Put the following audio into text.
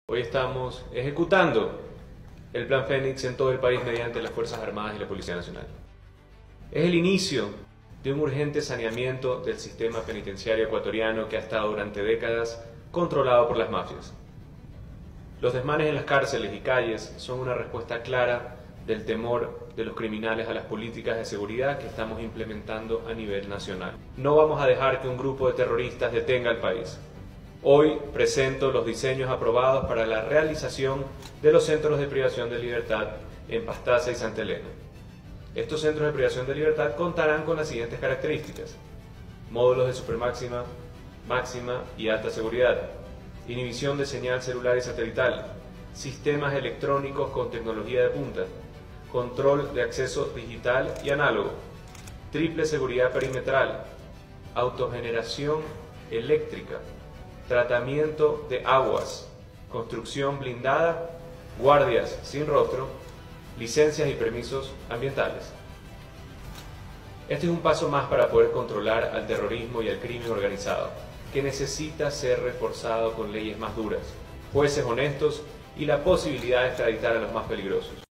Hoy estamos ejecutando el Plan Fénix en todo el país mediante las Fuerzas Armadas y la Policía Nacional. Es el inicio de un urgente saneamiento del sistema penitenciario ecuatoriano que ha estado durante décadas controlado por las mafias. Los desmanes en las cárceles y calles son una respuesta clara del temor de los criminales a las políticas de seguridad que estamos implementando a nivel nacional. No vamos a dejar que un grupo de terroristas detenga al país. Hoy presento los diseños aprobados para la realización de los centros de privación de libertad en Pastaza y Santa Elena. Estos centros de privación de libertad contarán con las siguientes características: módulos de supermáxima, máxima y alta seguridad, inhibición de señal celular y satelital, sistemas electrónicos con tecnología de punta, control de acceso digital y análogo, triple seguridad perimetral, autogeneración eléctrica, tratamiento de aguas, construcción blindada, guardias sin rostro, licencias y permisos ambientales. Este es un paso más para poder controlar al terrorismo y al crimen organizado, que necesita ser reforzado con leyes más duras, jueces honestos y la posibilidad de extraditar a los más peligrosos.